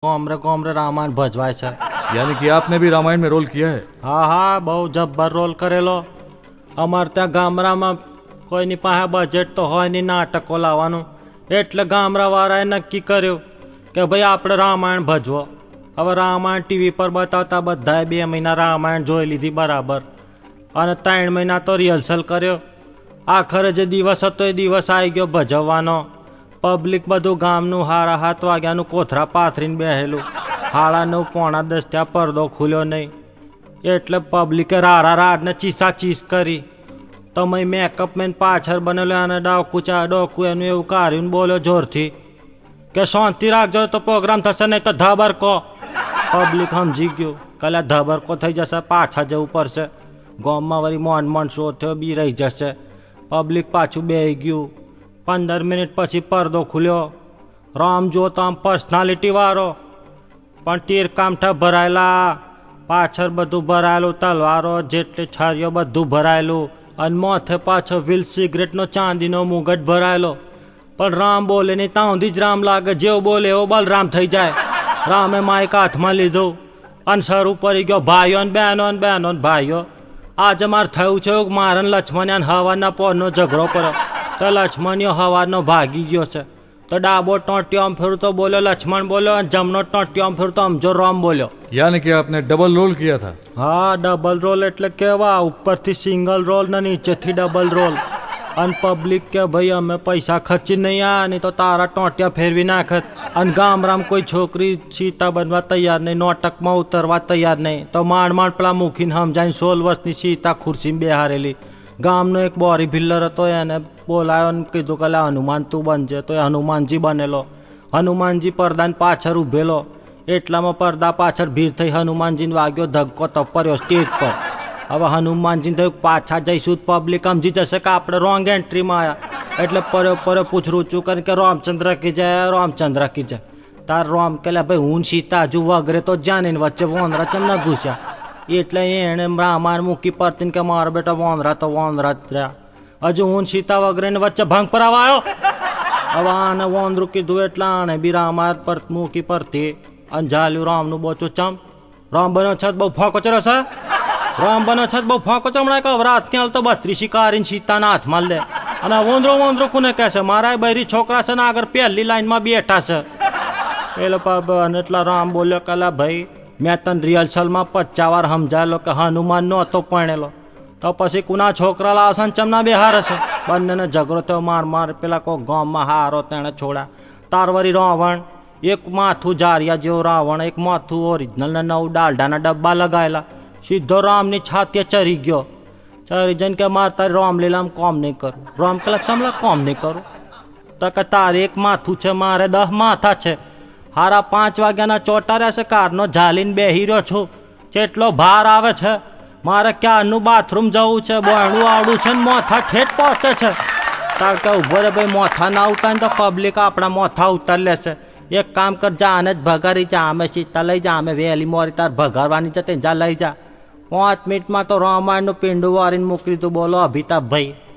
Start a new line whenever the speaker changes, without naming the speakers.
कोमरे कोमरे रामायण भजवाय छे।
यानी कि आपने भी रामायण में रोल किया है?
हाँ हाँ, बहु जब्बर रोल करेलो। अमर त्या गामरा में कोई नी पासे बजेट तो होय नी नाटको लाववानुं, एटले गामरावाळाए नक्की कर्युं के भाई आपणे रामायण भजवो। हवे रामायण टीवी पर बतावता बधाए 2 महीना रामायण जोई लीधी बराबर अने 3 महीना तो रिहर्सल कर्यो। आखरे जे दिवस हतो ए दिवस आई गयो भजववानो। पब्लिक बधुं गामनुं 7:30 वाग्यानुं कोथरा पाथरीने बेहेલું। 9:30 પોણા 10 ત્યાં પડદો ખુલ્યો નહીં એટલે પબ્લિકે રાડા ને ચીસાચીસ કરી। તમે મેકઅપ મેન પાછળ બનેલો અને ડોકું એનું એવું કાઢ્યું બોલ્યો જોરથી કે શાંતિ રાખજો તો પ્રોગ્રામ થશે નહીં તો ધબરકો। પબ્લિક સમજી ગયું કે ધબરકો થઈ જશે, પાછા જવું પડશે। ગામમાં વળી મોન શો થયો, બી રહી જશે। પબ્લિક પાછું બેહી ગયું। 15 મિનિટ પછી પડદો ખુલ્યો। રામ જો તો આમ પર્સનાલિટી વાળો પણ તીર કામઠા ભરાયેલા, પાછળ બધું ભરાયેલું, તલવારો જેટલી છરીઓ બધું ભરાયેલું અને માથે પાછો વ્હીલ સિગરેટનો ચાંદીનો મુગટ ભરાયેલો। પણ રામ બોલે નહીં ત્યાં સુધી જ રામ લાગે, જેવું બોલે એવો બલરામ થઈ જાય। રામે માઇક હાથમાં લીધું અને શરૂ પડી ગયો, ભાઈઓ ને બહેનો ને ભાઈઓ, આજે મારે થયું છે મારે લક્ષ્મણ્યા હવાના પોરનો ઝઘડો કર્યો તો લક્ષ્મણિયો હવાનો ભાગી ગયો છે तो डाबो टोंटियो आम फिर तो बोलो लक्ष्मण बोलो, जमनो टोंटियो आम फिर तो हमजो राम बोलो।
यानी कि आपने डबल रोल किया था?
हाँ, डबल रोल एटले केवा, ऊपर थी सिंगल रोल ने नीचे थी डबल रोल। अन पब्लिक के भाई हमें पैसा खर्ची नहीं आया, नहीं तो तारा टोंटिया फेरवी नाखत। अन गामराम कोई छोकरी सीता बनवा तैयार नहीं, नोटक में उतरवा तैयार नहीं, तो मांड पेला मुखीन हम जाए 16 वर्षनी सीता खुर्सी में बेहारेली। गामनो एक बोरी भिल्लर हतो, एने बोलायो ने कीधुं के हनुमान तू बनजे, तो हनुमानजी बनेलो। हनुमानजी परदाने पाछळ उभेलो, एटलामां परदा पाछळ भीड़ थई हनुमानजीने वाग्यो धक्को तो पर्यो स्टेज पर। हवे हनुमानजीने थयुं पाछा जईशुं पब्लिक समजी जशे के आपणे रोंग एंट्री में आया, एटले पर्यो पूछडું ઊંચું કરીને કે रामचंद्र की जय, रामचंद्र की जय। तार राम कहला भाई हूँ सीता हजू वगरे तो जाने वच्चे वोंदरा चम न घुस्या, એટલે એણે રામાયણ મૂકી પરતીને કે મારો બેટા વોંદરા તો વોંદરા જ રહ્યા। હજુ હું સીતા વગરે વચ્ચે ભંગ પર આવ્યો। હવે આને વોંદરું કીધું એટલે આને બી રામાયણ પર મૂકી પરતી અને ઝાલ્યું રામનું બોચું ચમ। રામ બન્યો છે બહુ ફોંકો છે, રામ બન્યો છે બહુ ફોંકો હમણાં કે રાતની હાલ તો 32 કારીને સીતાના હાથમાં લે અને વોંદરો કોને કહે છે, મારા બૈરી છોકરા છે ને આગળ પહેલી લાઈનમાં બેઠા છે। એટલે એટલા રામ બોલ્યો કે ભાઈ मैं तन रिहर्सल में 50 વાર समझायेलो कि हनुमान नो तो पणेलो, तो पछी कुना छोकरा लावसन चमना बेहार हशे। बंने झगड़ो थयो, मार पेला को गाम में हारो तेने छोड़ा। तारवरी रावण एक माथू जारिया जेवो रावण, एक माथू ओरिजिनल ने 9 डालडाना डब्बा लगायेला, सीधो रामनी छातीए चढ़ी गयो। चढ़ी जन के मार तारी रामलीला में काम नहीं करूं। राम कहला चमला काम नहीं करूं, तो के तारे एक माथू छे मारे 10 माथा छे। 5:30 વાગ્યાના ચોટાર્યા છે, કારનો ઝાલીને બેહી રહ્યો છું, જેટલો ભાર આવે છે। મારે ક્યારનું બાથરૂમ જવું છે, બોયણું આવડું છે ને મોથા ઠેઠ પહોંચે છે। તાર કે ઉભો રે ભાઈ, મોથા ના ઉતારે તો પબ્લિક આપણા મોથા ઉતાર લેશે। એક કામ કર, જા આને જ ભગારી જા, અમે સીતા લઈ જા, અમે વહેલી મોરી તાર ભગારવાની છે તે જા લઈ જા। 5 મિનિટમાં તો રામાયણનું પીંડું વારીને મૂકી દીધું। બોલો અભિતાભ ભાઈ।